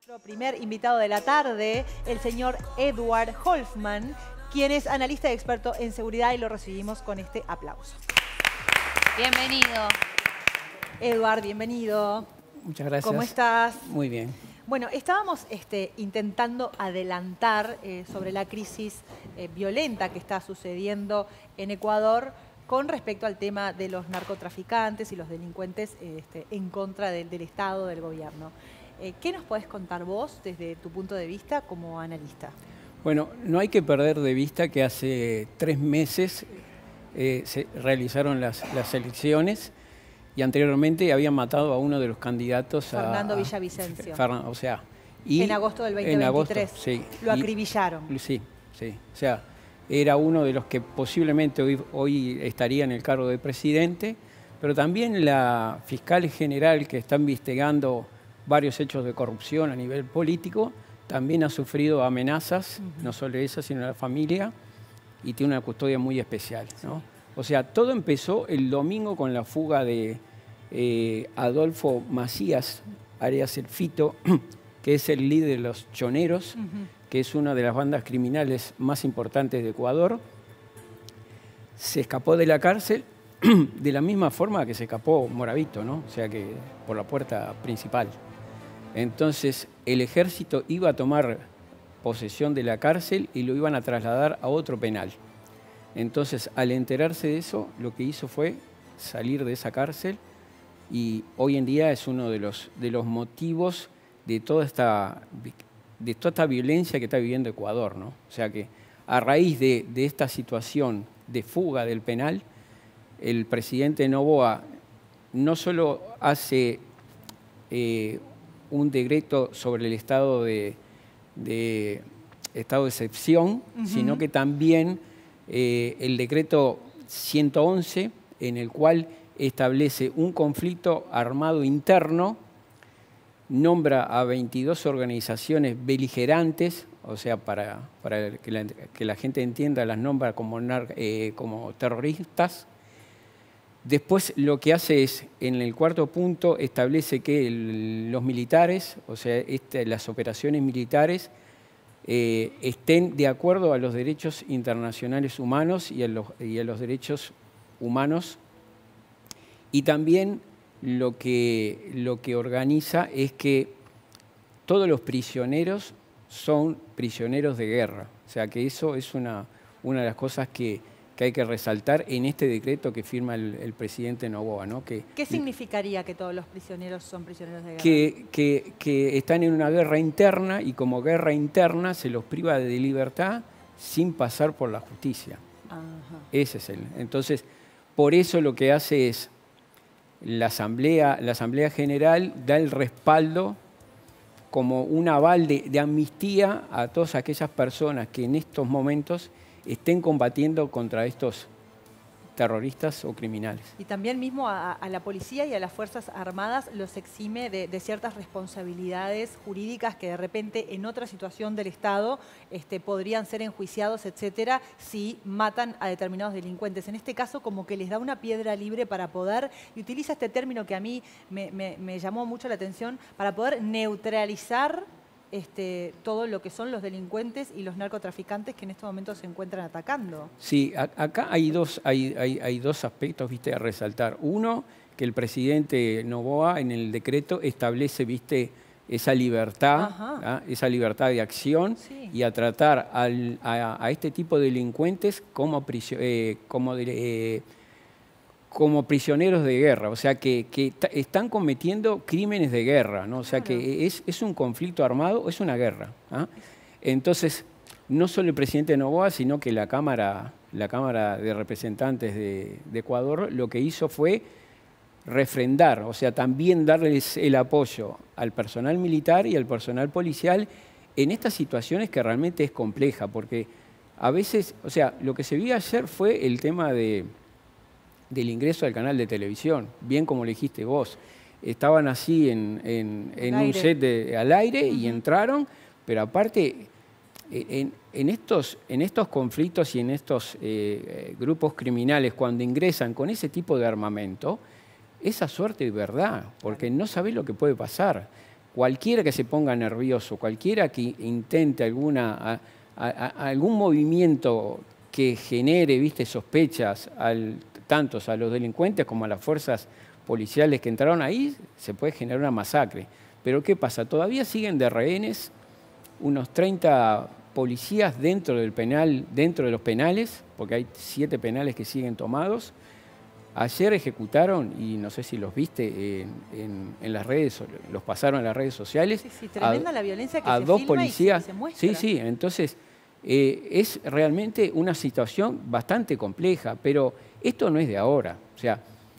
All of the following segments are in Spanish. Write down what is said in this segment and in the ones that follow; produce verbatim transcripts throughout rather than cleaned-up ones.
Nuestro primer invitado de la tarde, el señor Edward Holfman, quien es analista y experto en seguridad, y lo recibimos con este aplauso. Bienvenido. Edward, bienvenido. Muchas gracias. ¿Cómo estás? Muy bien. Bueno, estábamos este, intentando adelantar eh, sobre la crisis eh, violenta que está sucediendo en Ecuador con respecto al tema de los narcotraficantes y los delincuentes eh, este, en contra del, del Estado, del gobierno. Eh, ¿Qué nos podés contar vos desde tu punto de vista como analista? Bueno, no hay que perder de vista que hace tres meses eh, se realizaron las, las elecciones y anteriormente habían matado a uno de los candidatos, Fernando a, Villavicencio. Fernando, o sea, y en agosto del veinte veintitrés. En agosto, sí. Lo Y, acribillaron. sí, sí. O sea, era uno de los que posiblemente hoy, hoy estaría en el cargo de presidente, pero también la fiscal general que está investigando varios hechos de corrupción a nivel político, también ha sufrido amenazas, uh-huh. no solo esa, sino la familia, y tiene una custodia muy especial, ¿no? Sí. O sea, todo empezó el domingo con la fuga de eh, Adolfo Macías, alias El Fito, que es el líder de los Choneros, uh-huh. que es una de las bandas criminales más importantes de Ecuador. Se escapó de la cárcel de la misma forma que se escapó Moravito, ¿no? O sea, que por la puerta principal. Entonces, el ejército iba a tomar posesión de la cárcel y lo iban a trasladar a otro penal. Entonces, al enterarse de eso, lo que hizo fue salir de esa cárcel y hoy en día es uno de los, de los motivos de toda, esta, de toda esta violencia que está viviendo Ecuador, ¿no? O sea que a raíz de, de esta situación de fuga del penal, el presidente Noboa no solo hace eh, un decreto sobre el estado de, de, estado de excepción, uh-huh. sino que también eh, el decreto ciento once, en el cual establece un conflicto armado interno, nombra a veintidós organizaciones beligerantes, o sea, para, para que, la, que la gente entienda, las nombra como, eh, como terroristas. Después lo que hace es, en el cuarto punto, establece que el, los militares, o sea, este, las operaciones militares, eh, estén de acuerdo a los derechos internacionales humanos y a los, y a los derechos humanos. Y también lo que, lo que organiza es que todos los prisioneros son prisioneros de guerra. O sea, que eso es una, una de las cosas que... que hay que resaltar en este decreto que firma el, el presidente Noboa, ¿no? Que, ¿Qué significaría que todos los prisioneros son prisioneros de guerra? Que, que, que están en una guerra interna y como guerra interna se los priva de libertad sin pasar por la justicia. Ajá. Ese es el. Entonces, por eso lo que hace es la Asamblea, la Asamblea General da el respaldo como un aval de, de amnistía a todas aquellas personas que en estos momentos estén combatiendo contra estos terroristas o criminales. Y también mismo a, a la policía y a las Fuerzas Armadas los exime de, de ciertas responsabilidades jurídicas que de repente en otra situación del Estado este, podrían ser enjuiciados, etcétera, si matan a determinados delincuentes. En este caso como que les da una piedra libre para poder, y utiliza este término que a mí me, me, me llamó mucho la atención, para poder neutralizar Este, todo lo que son los delincuentes y los narcotraficantes que en este momento se encuentran atacando. Sí, a, acá hay dos, hay, hay, hay dos aspectos, viste, a resaltar. Uno, que el presidente Noboa en el decreto establece, viste, esa libertad, ¿ah? esa libertad de acción, sí. y a tratar al, a, a este tipo de delincuentes como, eh, como eh, como prisioneros de guerra, o sea, que, que están cometiendo crímenes de guerra, ¿no? O sea, claro. que es, es un conflicto armado, es una guerra. ¿Ah? Entonces, no solo el presidente Noboa, sino que la Cámara, la Cámara de Representantes de, de Ecuador lo que hizo fue refrendar, o sea, también darles el apoyo al personal militar y al personal policial en estas situaciones que realmente es compleja, porque a veces, o sea, lo que se vio ayer fue el tema de... del ingreso al canal de televisión, bien como le dijiste vos. Estaban así en, en, en un set de, al aire uh-huh. y entraron, pero aparte, en, en, estos, en estos conflictos y en estos eh, grupos criminales, cuando ingresan con ese tipo de armamento, esa suerte es verdad, porque no sabés lo que puede pasar. cualquiera que se ponga nervioso, cualquiera que intente alguna, a, a, a algún movimiento que genere, viste, sospechas al, tanto a los delincuentes como a las fuerzas policiales que entraron ahí, se puede generar una masacre. Pero ¿qué pasa? Todavía siguen de rehenes unos treinta policías dentro del penal, dentro de los penales, porque hay siete penales que siguen tomados. Ayer ejecutaron, y no sé si los viste en, en, en las redes, los pasaron en las redes sociales. Sí, sí, tremenda a, la violencia que a se dos filma policías. y se, se muestra. Sí, sí, entonces eh, es realmente una situación bastante compleja, pero esto no es de ahora. O sea,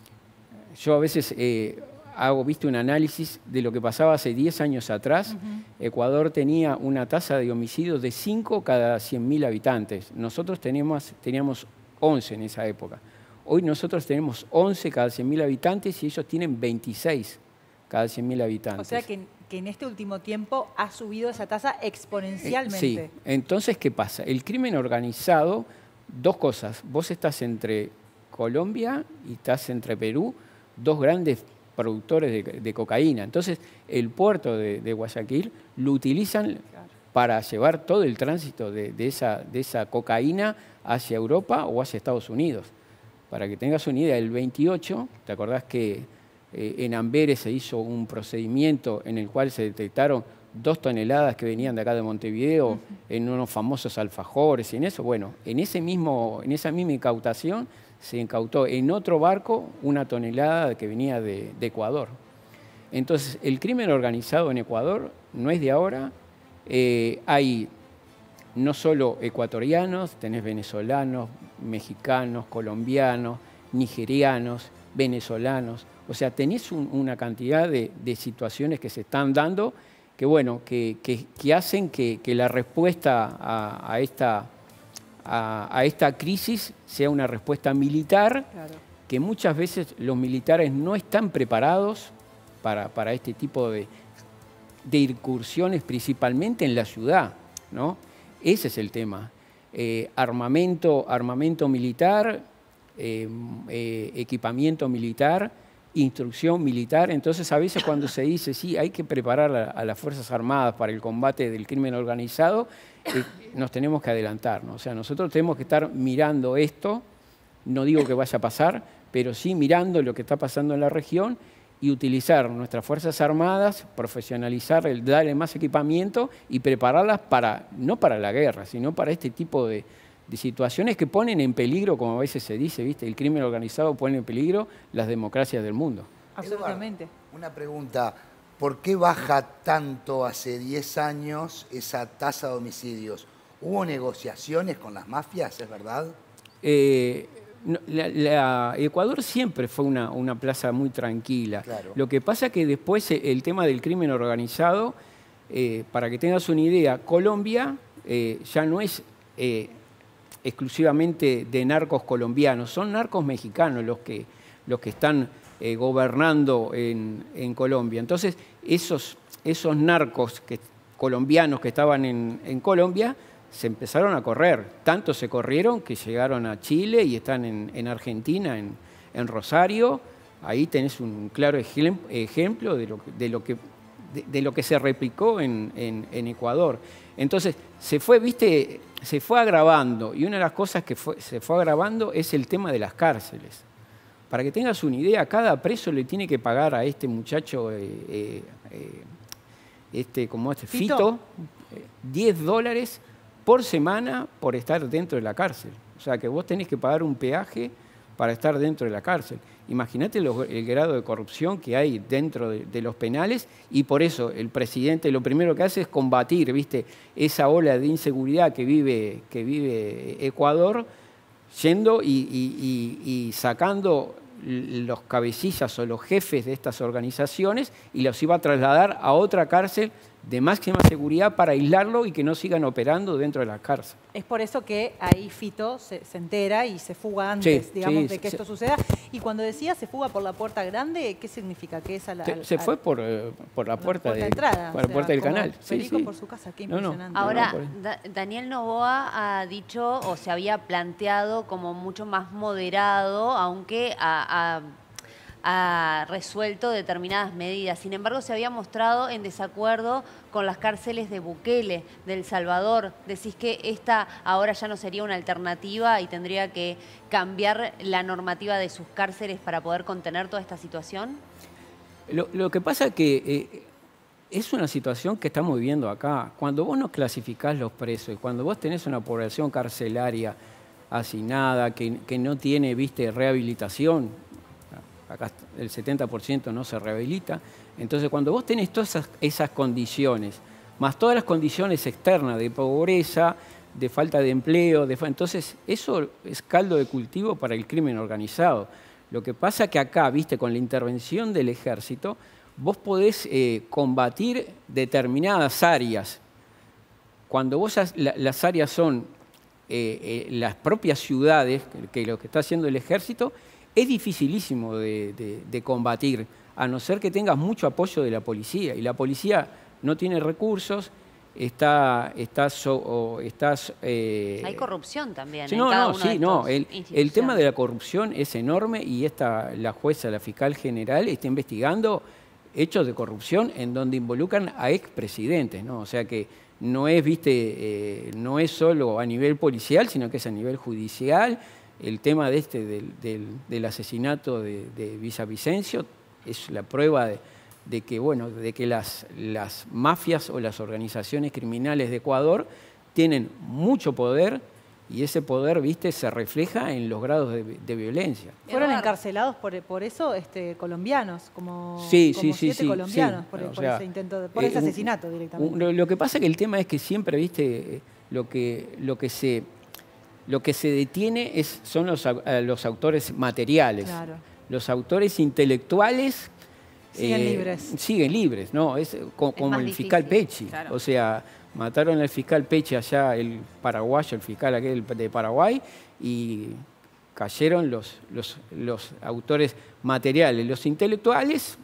yo a veces eh, hago, viste, un análisis de lo que pasaba hace diez años atrás. Uh-huh. Ecuador tenía una tasa de homicidios de cinco cada cien mil habitantes. Nosotros teníamos, teníamos once en esa época. Hoy nosotros tenemos once cada cien mil habitantes y ellos tienen veintiséis cada cien mil habitantes. O sea que, que en este último tiempo ha subido esa tasa exponencialmente. Eh, sí. Entonces, ¿qué pasa? El crimen organizado, dos cosas. Vos estás entre Colombia y estás entre Perú, dos grandes productores de, de cocaína. Entonces, el puerto de, de Guayaquil lo utilizan claro. para llevar todo el tránsito de, de, esa, de esa cocaína hacia Europa o hacia Estados Unidos. Para que tengas una idea, el veintiocho, ¿te acordás que eh, en Amberes se hizo un procedimiento en el cual se detectaron dos toneladas que venían de acá de Montevideo uh-huh. en unos famosos alfajores y en eso? Bueno, en, ese mismo, en esa misma incautación se incautó en otro barco una tonelada que venía de, de Ecuador. Entonces, el crimen organizado en Ecuador no es de ahora. Eh, hay no solo ecuatorianos, tenés venezolanos, mexicanos, colombianos, nigerianos, venezolanos. O sea, tenés un, una cantidad de, de situaciones que se están dando que, bueno, que, que, que hacen que, que la respuesta a, a, esta, a, a esta crisis sea una respuesta militar, claro. que muchas veces los militares no están preparados para, para este tipo de, de incursiones, principalmente en la ciudad, ¿no? Ese es el tema. Eh, armamento, armamento militar, eh, eh, equipamiento militar, instrucción militar. Entonces, a veces cuando se dice, sí, hay que preparar a, a las Fuerzas Armadas para el combate del crimen organizado, eh, nos tenemos que adelantar, ¿no? O sea, nosotros tenemos que estar mirando esto, no digo que vaya a pasar, pero sí mirando lo que está pasando en la región y utilizar nuestras Fuerzas Armadas, profesionalizar, darle más equipamiento y prepararlas para, no para la guerra, sino para este tipo de, de situaciones que ponen en peligro, como a veces se dice, ¿viste? El crimen organizado pone en peligro las democracias del mundo. Absolutamente. Eduardo, una pregunta, ¿por qué baja tanto hace diez años esa tasa de homicidios? ¿Hubo negociaciones con las mafias, es verdad? Eh... No, la, la, Ecuador siempre fue una, una plaza muy tranquila. Claro. Lo que pasa es que después el tema del crimen organizado, eh, para que tengas una idea, Colombia eh, ya no es eh, exclusivamente de narcos colombianos, son narcos mexicanos los que, los que están eh, gobernando en, en Colombia. Entonces, esos, esos narcos que, colombianos que estaban en, en Colombia se empezaron a correr. Tanto se corrieron que llegaron a Chile y están en, en Argentina, en, en Rosario. Ahí tenés un claro ejemplo de lo, de lo, que, de, de lo que se replicó en, en, en Ecuador. Entonces, se fue, viste, se fue agravando. Y una de las cosas que fue, se fue agravando es el tema de las cárceles. Para que tengas una idea, cada preso le tiene que pagar a este muchacho, eh, eh, este, como este Fito, Fito eh, diez dólares por semana por estar dentro de la cárcel. O sea, que vos tenés que pagar un peaje para estar dentro de la cárcel. Imagínate el grado de corrupción que hay dentro de, de los penales y por eso el presidente lo primero que hace es combatir, ¿viste? Esa ola de inseguridad que vive, que vive Ecuador, yendo y, y, y, y sacando los cabecillas o los jefes de estas organizaciones y los iba a trasladar a otra cárcel de máxima seguridad para aislarlo y que no sigan operando dentro de la cárcel. Es por eso que ahí Fito se, se entera y se fuga antes, sí, digamos, sí, de que sí. esto suceda. Y cuando decía se fuga por la puerta grande, ¿qué significa? ¿Que es a la, se, al, se fue por, eh, por la puerta, puerta de, entrada, por la puerta del canal. Sí, sí. Por su casa, qué impresionante. No, no. Ahora, no, no, da, Daniel Noboa ha dicho o se había planteado como mucho más moderado, aunque a... a ha resuelto determinadas medidas. Sin embargo, se había mostrado en desacuerdo con las cárceles de Bukele, de El Salvador. ¿Decís que esta ahora ya no sería una alternativa y tendría que cambiar la normativa de sus cárceles para poder contener toda esta situación? Lo, lo que pasa es que eh, es una situación que estamos viviendo acá. Cuando vos no clasificás los presos y cuando vos tenés una población carcelaria hacinada, que, que no tiene, viste, rehabilitación, acá el setenta por ciento no se rehabilita. Entonces, cuando vos tenés todas esas, esas condiciones, más todas las condiciones externas de pobreza, de falta de empleo, de, entonces eso es caldo de cultivo para el crimen organizado. Lo que pasa que acá, viste, con la intervención del ejército, vos podés eh, combatir determinadas áreas. Cuando vos la, las áreas son eh, eh, las propias ciudades, que, que lo que está haciendo el ejército, es dificilísimo de, de, de combatir, a no ser que tengas mucho apoyo de la policía. Y la policía no tiene recursos, está... está, so, o, está eh, Hay corrupción también. Sí, en no, cada no, uno sí, de no. estos El, el tema de la corrupción es enorme y esta, la jueza, la fiscal general, está investigando hechos de corrupción en donde involucran a expresidentes, ¿no? O sea que no es, viste, eh, no es solo a nivel policial, sino que es a nivel judicial. El tema de este, del, del, del asesinato de, de Villavicencio es la prueba de, de que, bueno, de que las, las mafias o las organizaciones criminales de Ecuador tienen mucho poder y ese poder, viste, se refleja en los grados de, de violencia. Fueron Eduardo. encarcelados por, por eso este, colombianos, como, sí, como sí, siete sí, colombianos, sí. por, O por sea, ese intento, de, por eh, ese un, asesinato directamente. Un, lo que pasa es que el tema es que siempre, viste, lo que, lo que se... Lo que se detiene es, son los, los autores materiales. Claro. Los autores intelectuales siguen eh, libres. Siguen libres, ¿no? Es como, es como el difícil, fiscal Pecci. Claro. O sea, mataron al fiscal Pecci allá, el paraguayo, el fiscal aquel de Paraguay, y cayeron los, los, los autores materiales. Los intelectuales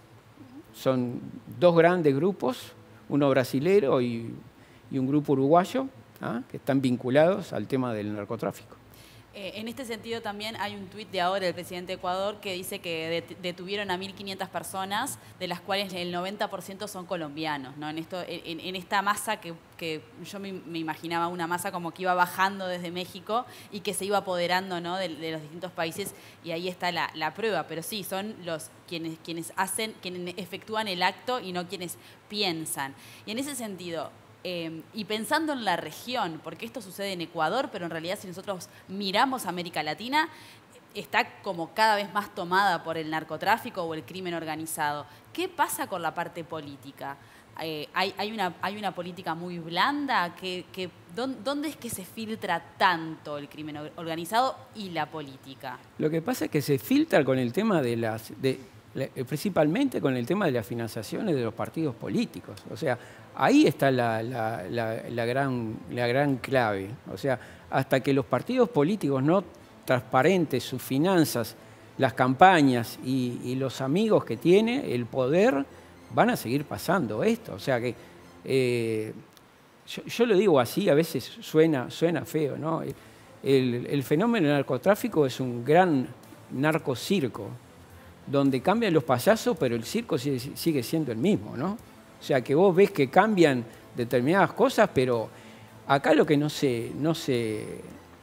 son dos grandes grupos, uno brasilero y, y un grupo uruguayo, ¿ah? que están vinculados al tema del narcotráfico. Eh, en este sentido también hay un tuit de ahora del presidente de Ecuador que dice que detuvieron a mil quinientas personas, de las cuales el noventa por ciento son colombianos, ¿no? En, esto, en, en esta masa que, que yo me, me imaginaba una masa como que iba bajando desde México y que se iba apoderando, ¿no? de, de los distintos países, y ahí está la, la prueba. Pero sí, son los quienes, quienes hacen, quienes efectúan el acto y no quienes piensan. Y en ese sentido... Eh, y pensando en la región, porque esto sucede en Ecuador, pero en realidad si nosotros miramos América Latina, está como cada vez más tomada por el narcotráfico o el crimen organizado. ¿Qué pasa con la parte política? Eh, hay, hay, una, ¿Hay una política muy blanda? Que, que, ¿Dónde es que se filtra tanto el crimen organizado y la política? Lo que pasa es que se filtra con el tema de las... De, principalmente con el tema de las financiaciones de los partidos políticos. O sea, ahí está la, la, la, la, gran, la gran clave. O sea, hasta que los partidos políticos no transparenten sus finanzas, las campañas y, y los amigos que tiene, el poder, van a seguir pasando esto. O sea que eh, yo, yo lo digo así, a veces suena, suena feo, ¿no? El, el fenómeno del narcotráfico es un gran narcocirco, donde cambian los payasos, pero el circo sigue, sigue siendo el mismo, ¿no? O sea, que vos ves que cambian determinadas cosas, pero acá lo que no se, no se,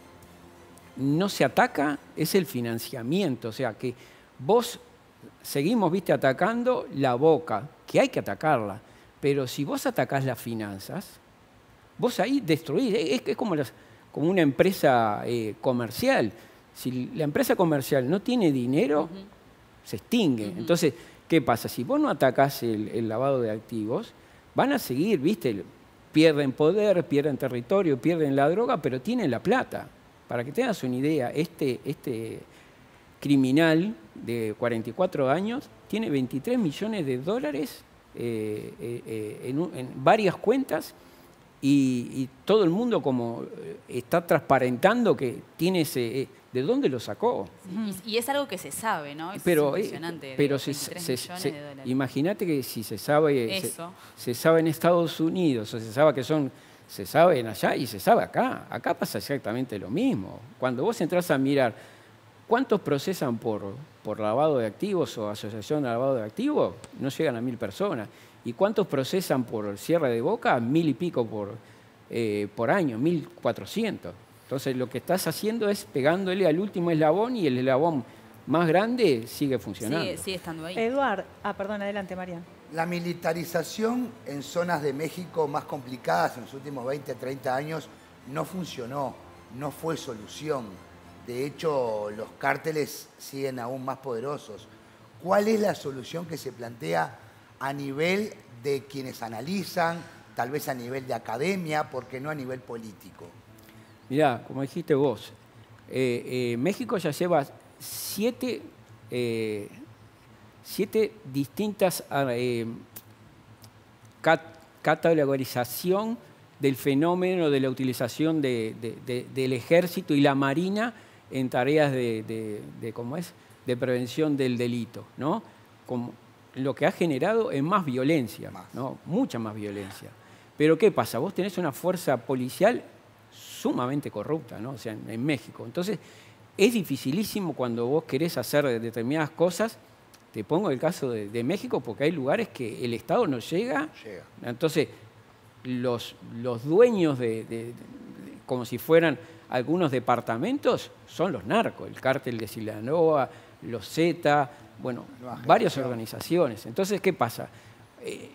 no se ataca es el financiamiento. O sea, que vos seguimos, viste, atacando la boca, que hay que atacarla, pero si vos atacás las finanzas, vos ahí destruís. Es, es como, las, como una empresa eh, comercial. Si la empresa comercial no tiene dinero... Uh-huh. se extingue. Uh-huh. Entonces, ¿qué pasa? Si vos no atacás el, el lavado de activos, van a seguir, ¿viste? Pierden poder, pierden territorio, pierden la droga, pero tienen la plata. Para que tengas una idea, este, este criminal de cuarenta y cuatro años tiene veintitrés millones de dólares eh, eh, en, en varias cuentas y, y todo el mundo como está transparentando que tiene ese... Eh, ¿de dónde lo sacó? Sí, y, y es algo que se sabe, ¿no? Es pero, impresionante. Pero se, se, se, imagínate que si se sabe, se, se sabe en Estados Unidos, o se sabe que son, se sabe allá y se sabe acá. Acá pasa exactamente lo mismo. Cuando vos entras a mirar ¿cuántos procesan por, por lavado de activos o asociación de lavado de activos? No llegan a mil personas. ¿Y cuántos procesan por cierre de boca? Mil y pico por, eh, por año, mil cuatrocientos. Entonces lo que estás haciendo es pegándole al último eslabón y el eslabón más grande sigue funcionando. Sigue, sigue estando ahí. Eduard, ah, perdón, adelante, Marian. La militarización en zonas de México más complicadas en los últimos veinte, treinta años no funcionó, no fue solución. De hecho, los cárteles siguen aún más poderosos. ¿Cuál es la solución que se plantea a nivel de quienes analizan, tal vez a nivel de academia, porque no a nivel político? Mirá, como dijiste vos, eh, eh, México ya lleva siete, eh, siete distintas eh, cat categorización del fenómeno de la utilización de, de, de, del ejército y la marina en tareas de, de, de, ¿cómo es? de prevención del delito, ¿no? Como lo que ha generado es más violencia, ¿no? Mucha más violencia. Pero ¿qué pasa? Vos tenés una fuerza policial sumamente corrupta, ¿no? O sea, en, en México. Entonces, es dificilísimo cuando vos querés hacer determinadas cosas. Te pongo el caso de, de México porque hay lugares que el Estado no llega. llega. Entonces, los, los dueños de, de, de, como si fueran algunos departamentos, son los narcos, el cártel de Sinaloa, los Zeta, bueno, varias organizaciones. Entonces, ¿qué pasa? Eh,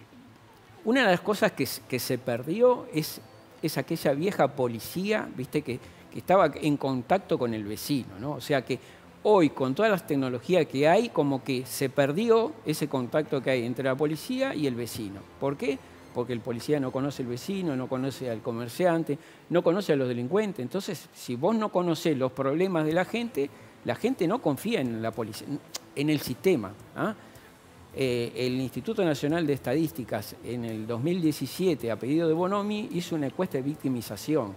una de las cosas que, que se perdió es, es aquella vieja policía, ¿viste? Que, que estaba en contacto con el vecino, ¿no? O sea que hoy, con todas las tecnologías que hay, como que se perdió ese contacto que hay entre la policía y el vecino. ¿Por qué? Porque el policía no conoce al vecino, no conoce al comerciante, no conoce a los delincuentes. Entonces, si vos no conocés los problemas de la gente, la gente no confía en la policía, en el sistema. ¿Ah? Eh, el Instituto Nacional de Estadísticas en el dos mil diecisiete, a pedido de Bonomi, hizo una encuesta de victimización.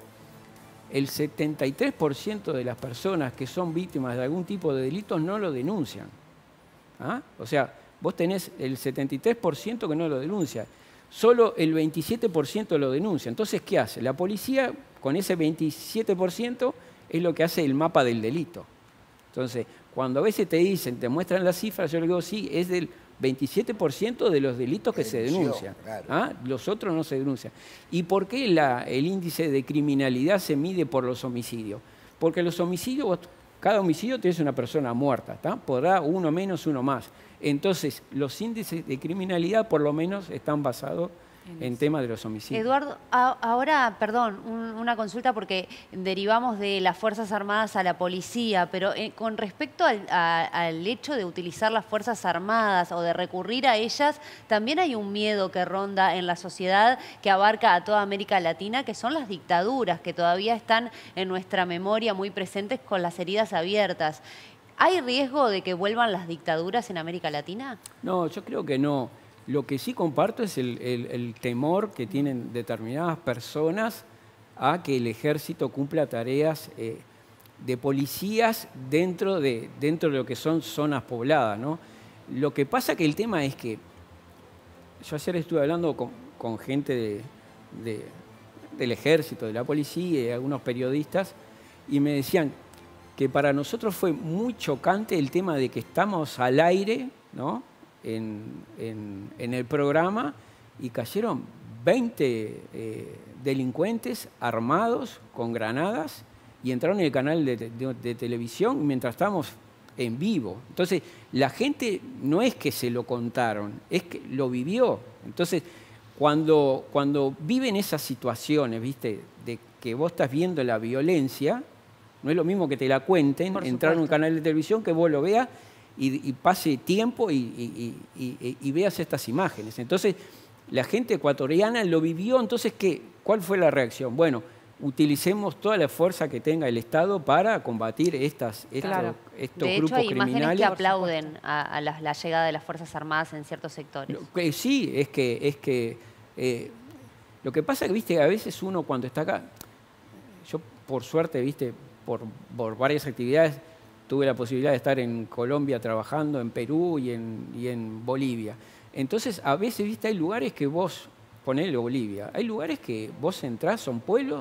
El setenta y tres por ciento de las personas que son víctimas de algún tipo de delitos no lo denuncian. ¿Ah? O sea, vos tenés el setenta y tres por ciento que no lo denuncia. Solo el veintisiete por ciento lo denuncia. Entonces, ¿qué hace? La policía, con ese veintisiete por ciento, es lo que hace el mapa del delito. Entonces, cuando a veces te dicen, te muestran las cifras, yo le digo, sí, es del veintisiete por ciento de los delitos que se denuncian. Claro. ¿Ah? Los otros no se denuncian. ¿Y por qué la, el índice de criminalidad se mide por los homicidios? Porque los homicidios, cada homicidio tienes una persona muerta, ¿tá? Podrá uno menos, uno más. Entonces, los índices de criminalidad por lo menos están basados en temas de los homicidios. Eduardo, a, ahora, perdón, un, una consulta porque derivamos de las Fuerzas Armadas a la policía, pero eh, con respecto al, a, al hecho de utilizar las Fuerzas Armadas o de recurrir a ellas, también hay un miedo que ronda en la sociedad que abarca a toda América Latina, que son las dictaduras, que todavía están en nuestra memoria muy presentes con las heridas abiertas. ¿Hay riesgo de que vuelvan las dictaduras en América Latina? No, yo creo que no. Lo que sí comparto es el, el, el temor que tienen determinadas personas a que el ejército cumpla tareas eh, de policías dentro de, dentro de lo que son zonas pobladas, ¿no? Lo que pasa que el tema es que yo ayer estuve hablando con, con gente de, de, del ejército, de la policía y algunos periodistas, y me decían que para nosotros fue muy chocante el tema de que estamos al aire, ¿no? En, en, en el programa y cayeron veinte eh, delincuentes armados con granadas y entraron en el canal de, de, de televisión mientras estábamos en vivo. Entonces, la gente no es que se lo contaron, es que lo vivió. Entonces, cuando, cuando viven esas situaciones, ¿viste? De que vos estás viendo la violencia, no es lo mismo que te la cuenten, entrar en un canal de televisión, que vos lo veas Y, y pase tiempo y, y, y, y veas estas imágenes. Entonces, la gente ecuatoriana lo vivió. Entonces, ¿qué? ¿Cuál fue la reacción? Bueno, utilicemos toda la fuerza que tenga el Estado para combatir estas, estos, claro. estos de grupos hecho, hay criminales. imágenes que aplauden a, a la, la llegada de las Fuerzas Armadas en ciertos sectores. Lo que sí, es que, es que eh, lo que pasa es que, viste, a veces uno cuando está acá, yo por suerte, viste, por, por varias actividades, tuve la posibilidad de estar en Colombia trabajando, en Perú y en, y en Bolivia. Entonces, a veces, viste, hay lugares que vos, ponele Bolivia, hay lugares que vos entrás, son pueblos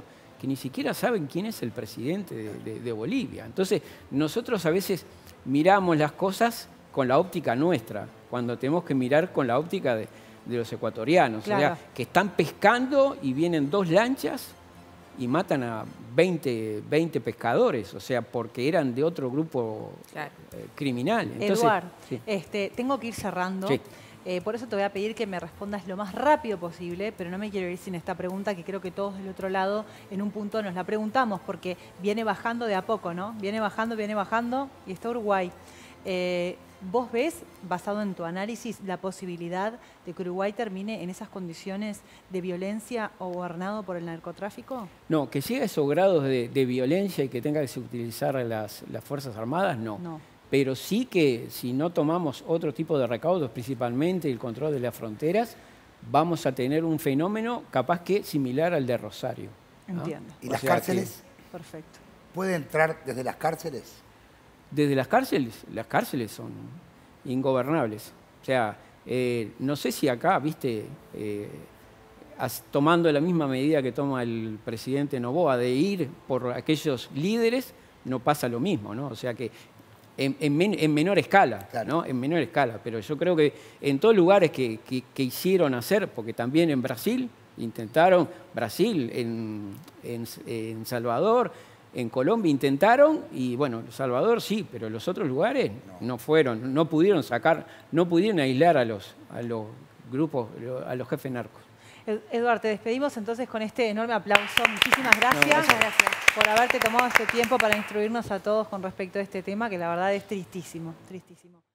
que ni siquiera saben quién es el presidente de, de, de Bolivia. Entonces, nosotros a veces miramos las cosas con la óptica nuestra, cuando tenemos que mirar con la óptica de, de los ecuatorianos. Claro. O sea, que están pescando y vienen dos lanchas y matan a veinte, veinte pescadores, o sea, porque eran de otro grupo claro. eh, criminal. Entonces, Eduard, sí. este, tengo que ir cerrando. Sí. Eh, por eso te voy a pedir que me respondas lo más rápido posible, pero no me quiero ir sin esta pregunta que creo que todos del otro lado en un punto nos la preguntamos, porque viene bajando de a poco, ¿no? Viene bajando, viene bajando y está Uruguay. Eh, ¿Vos ves, basado en tu análisis, la posibilidad de que Uruguay termine en esas condiciones de violencia o gobernado por el narcotráfico? No, que llegue a esos grados de, de violencia y que tenga que se utilizar las, las Fuerzas Armadas, no. No. Pero sí que si no tomamos otro tipo de recaudos, principalmente el control de las fronteras, vamos a tener un fenómeno capaz que similar al de Rosario, ¿no? Entiendo. ¿Y O las sea cárceles? Que... Perfecto. ¿Puede entrar desde las cárceles? Desde las cárceles, las cárceles son ingobernables. O sea, eh, no sé si acá, viste, eh, as, tomando la misma medida que toma el presidente Noboa de ir por aquellos líderes, no pasa lo mismo, ¿no? O sea que en, en, men, en menor escala, claro. ¿no? En menor escala, pero yo creo que en todos lugares que, que, que hicieron hacer, porque también en Brasil intentaron, Brasil, en, en, en Salvador, en Colombia intentaron, y bueno, El Salvador sí, pero los otros lugares no, no fueron, no pudieron sacar, no pudieron aislar a los, a los grupos, a los jefes narcos. Eduard, te despedimos entonces con este enorme aplauso. Muchísimas gracias, no, gracias. gracias por haberte tomado este tiempo para instruirnos a todos con respecto a este tema, que la verdad es tristísimo, tristísimo.